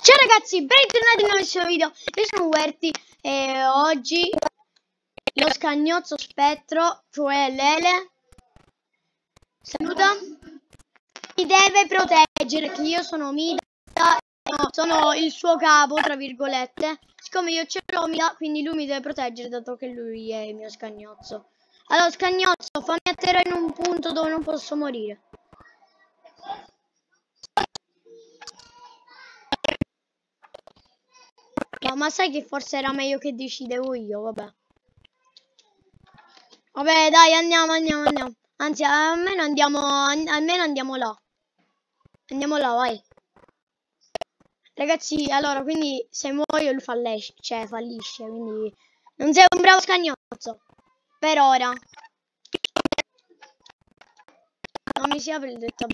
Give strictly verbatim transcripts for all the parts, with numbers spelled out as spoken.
Ciao ragazzi, bentornati in un nuovissimo video. Io sono Werty e oggi lo scagnozzo spettro, cioè Lele, saluta, mi deve proteggere, che io sono Mida, no, sono il suo capo, tra virgolette. Siccome io ce l'ho Mida, quindi lui mi deve proteggere, dato che lui è il mio scagnozzo. Allora scagnozzo, fammi atterrare in un punto dove non posso morire. No, ma sai che forse era meglio che decidevo io, vabbè. Vabbè, dai, andiamo, andiamo, andiamo. Anzi, almeno andiamo, almeno andiamo là. Andiamo là, vai. Ragazzi, allora, quindi se muoio lui fallisce, cioè fallisce, quindi non sei un bravo scagnozzo. Per ora. Non mi si apre il detto.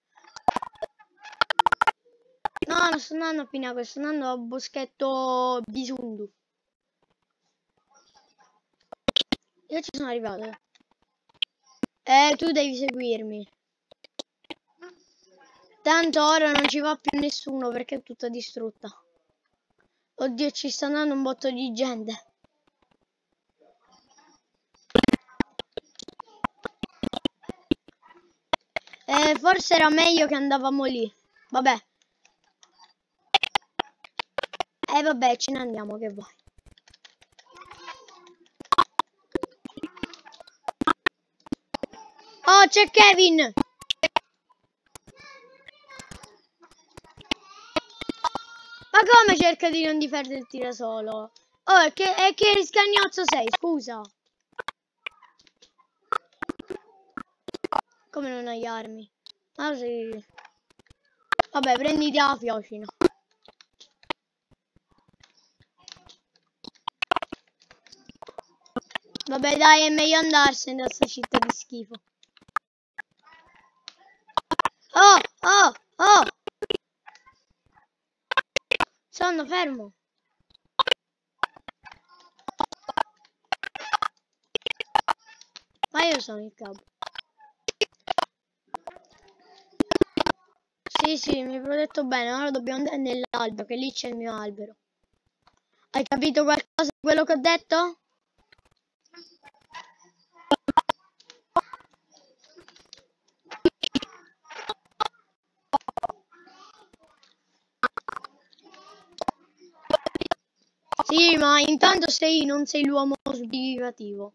No, non sto andando a Pinaco, sto andando a Boschetto Bisundu. Io ci sono arrivato. Eh, tu devi seguirmi. Tanto ora non ci va più nessuno perché è tutta distrutta. Oddio, ci sta andando un botto di gente. Eh, forse era meglio che andavamo lì. Vabbè. Eh, vabbè, ce ne andiamo, che vuoi. Oh, c'è Kevin! Ma come cerca di non difenderti da solo? Oh, è che, è che scagnozzo sei, scusa. Come non hai armi? Ah sì. Vabbè, prenditi la fiocina. Vabbè, dai, è meglio andarsene da sta città di schifo. Oh, oh, oh! Sono fermo. Ma io sono il capo. Sì, sì, mi hai protetto bene. Ora dobbiamo andare nell'albero, che lì c'è il mio albero. Hai capito qualcosa di quello che ho detto? Sì, ma intanto sei, non sei l'uomo sbrigativo.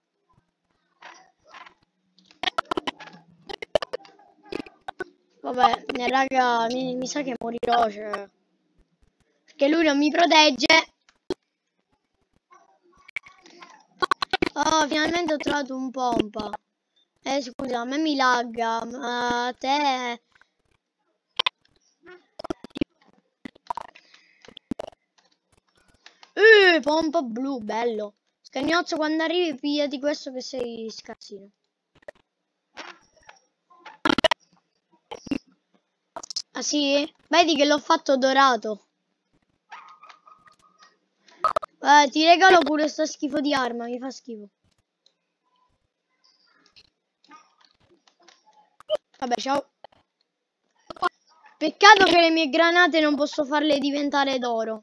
Vabbè, raga, mi, mi sa che morirò, cioè. Perché lui non mi protegge. Oh, finalmente ho trovato un pompa. Eh, scusa, a me mi lagga, ma a te... Uh, pompa blu, bello. Scagnozzo, quando arrivi pigliati questo che sei scarsino. Ah sì? Vedi che l'ho fatto dorato. Eh, ti regalo pure sto schifo di arma, mi fa schifo. Vabbè, ciao. Peccato che le mie granate non posso farle diventare d'oro.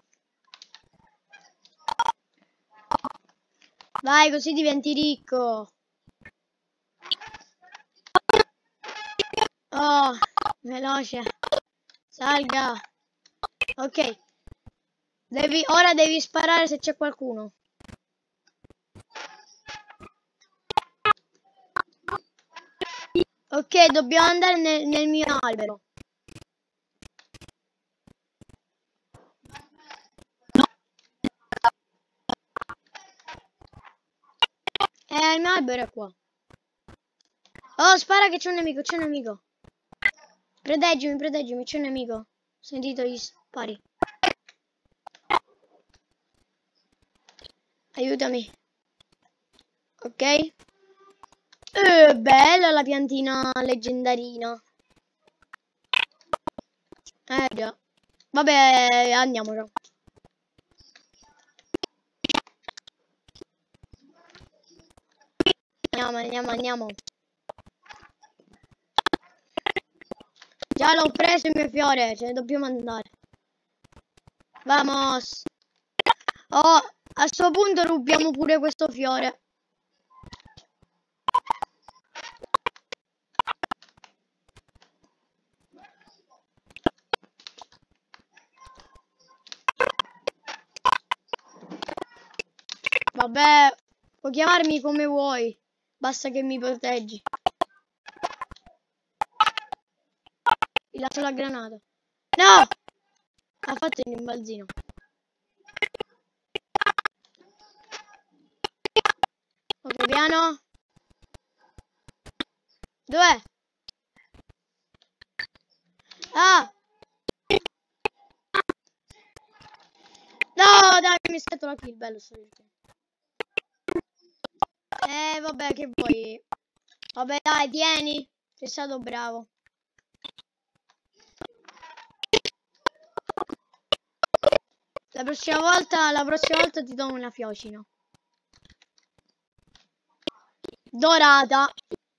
Vai, così diventi ricco. Oh, veloce. Salga. Ok. Devi, ora devi sparare se c'è qualcuno. Ok, dobbiamo andare nel, nel mio albero. Eh, il mio albero è qua. Oh, spara che c'è un nemico, c'è un nemico. Proteggimi, proteggimi, c'è un nemico. Ho sentito gli spari. Aiutami. Ok. Eh, bella la piantina leggendarina. Eh già. Vabbè, andiamo. Andiamo, andiamo, andiamo. Già l'ho preso il mio fiore, ce ne dobbiamo andare. Vamos. Oh, a sto punto rubiamo pure questo fiore. Vabbè, puoi chiamarmi come vuoi, basta che mi proteggi. Ti lascio la granata. No! Ha fatto il rimbalzino. Ok, piano. Dov'è? Ah! No, dai, mi scatto la kill, bello sto gioco. Eh, vabbè, che vuoi? Vabbè, dai, tieni. Sei stato bravo. La prossima volta, la prossima volta ti do una fiocina. Dorata.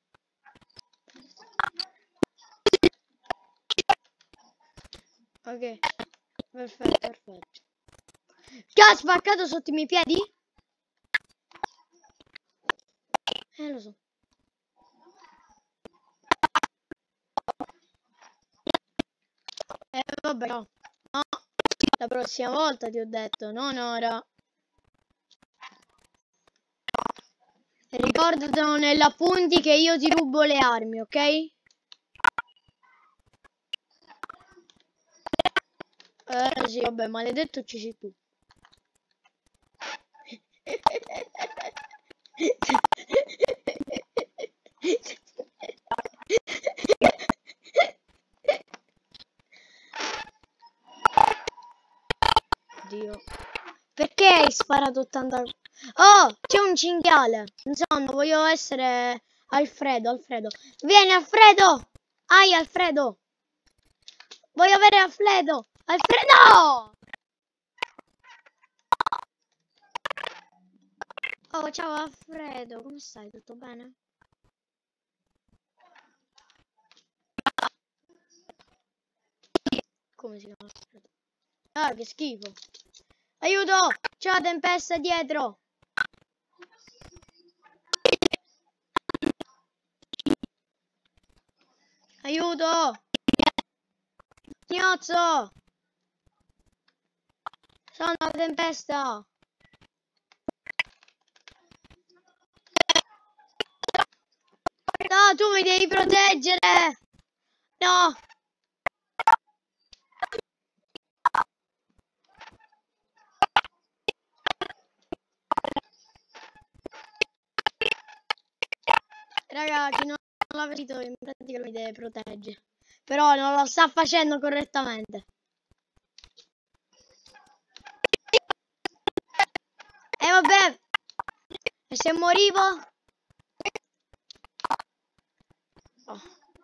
Ok. Perfetto, perfetto. Che ha spaccato sotto i miei piedi? Eh, lo so. Eh, vabbè, no. No. La prossima volta ti ho detto, non ora. Ricordatelo nell'appunti che io ti rubo le armi, ok? Eh sì, vabbè, maledetto ci sei tu. Dio. Perché hai sparato ottanta... Oh, c'è un cinghiale. Insomma, voglio essere Alfredo, Alfredo. Vieni, Alfredo! Ai, Alfredo! Voglio avere Alfredo! Alfredo! Oh, ciao Alfredo, come stai? Tutto bene? Come si chiama Alfredo? Ah, che schifo! Aiuto! C'è la tempesta dietro! Aiuto! Gnozzo! Sono la tempesta! No, tu mi devi proteggere! No! Raga, chi non l'ha capito, in pratica mi deve proteggere. Però non lo sta facendo correttamente. E eh, vabbè! E se morivo? Oh.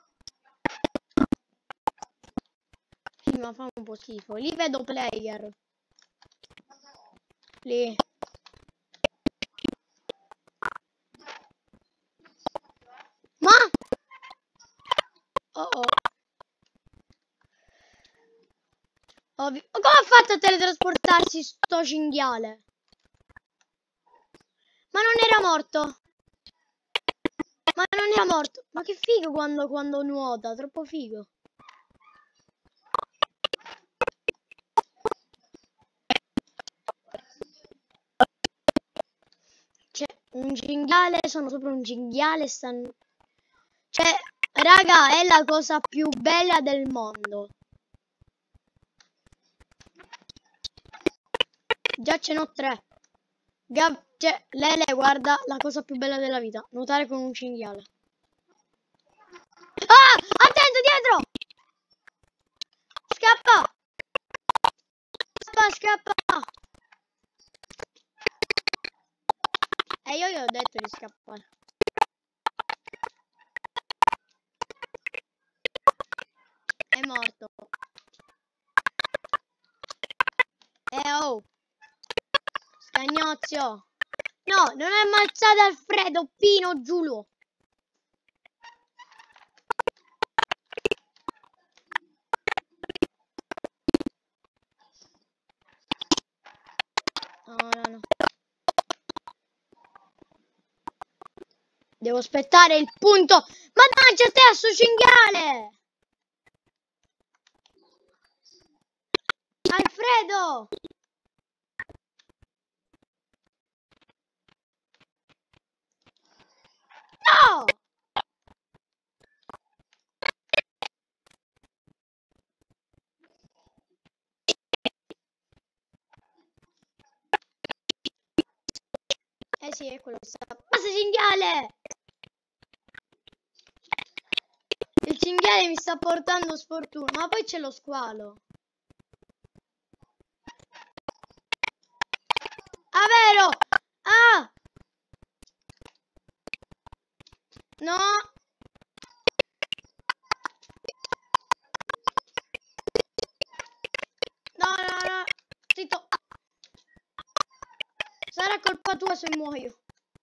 Sì, ma fa un po' schifo. Lì vedo player. Lì. Ma? Oh oh. Ovvio. Ma come ha fatto a teletrasportarsi sto cinghiale? Ma non era morto. Ma non era morto. Ma che figo quando, quando nuota. Troppo figo. Cioè, un cinghiale, sono sopra un cinghiale, stanno... Cioè, raga, è la cosa più bella del mondo. Già ce n'ho tre. Gab cioè, Lele, guarda, la cosa più bella della vita. Nuotare con un cinghiale. Ah! Attento, dietro! Scappa! Scappa, scappa! E eh, io gli ho detto di scappare. È morto. Eh oh! Scagnozio! No, non è ammazzato Alfredo, Pino, Giulio! Devo aspettare il punto. Mannaggia te, sto cinghiale! Alfredo! No! Eh sì, è quello che sta. Basta cinghiale! Il cinghiale mi sta portando sfortuna, ma poi c'è lo squalo. Ah, vero? Ah! No! No, no, no! Zitto! Sarà colpa tua se muoio.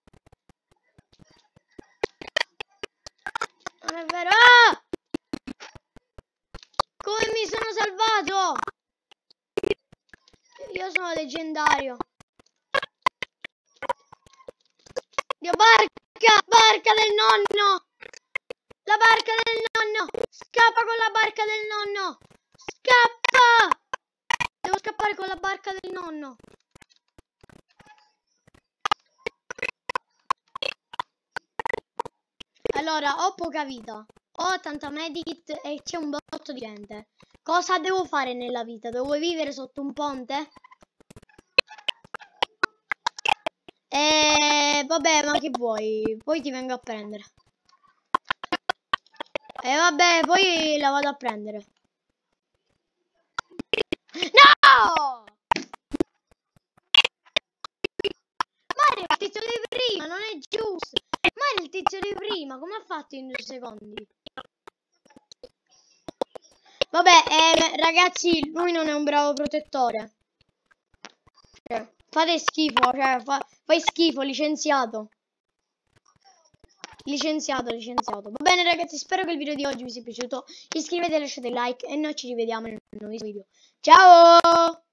Non è vero? Ah! Come mi sono salvato? Io sono leggendario. Dio, barca! Barca del nonno! La barca del nonno! Scappa con la barca del nonno! Scappa! Devo scappare con la barca del nonno. Allora, ho poca vita. Ho tanta medikit e c'è un botto di gente. Cosa devo fare nella vita? Devo vivere sotto un ponte? E vabbè, ma che vuoi? Poi ti vengo a prendere. E vabbè, poi la vado a prendere. No! Ma era il tizio di prima, non è giusto. Ma era il tizio di prima, come ha fatto in due secondi? Vabbè, eh, ragazzi, lui non è un bravo protettore. Cioè, fate schifo, cioè, fa, fai schifo, licenziato. Licenziato, licenziato. Va bene ragazzi, spero che il video di oggi vi sia piaciuto. Iscrivetevi, lasciate like e noi ci rivediamo nel nuovo video. Ciao!